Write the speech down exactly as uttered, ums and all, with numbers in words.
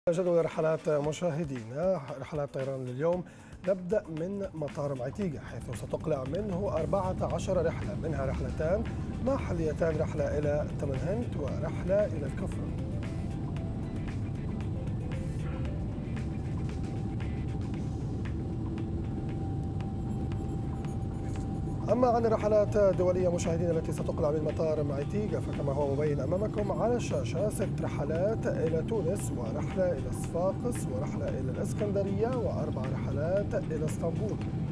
جدول رحلات مشاهدينا، رحلات طيران لليوم نبدأ من مطار معتيقة حيث ستقلع منه أربعة عشر رحلة، منها رحلتان محليتان، رحلة إلى تمنهنت ورحلة إلى الكفر. أما عن الرحلات الدولية مشاهدينا التي ستقلع من مطار معتيقة فكما هو مبين أمامكم على الشاشة ست رحلات إلى تونس، ورحلة إلى صفاقس، ورحلة إلى الإسكندرية، وأربع رحلات إلى اسطنبول.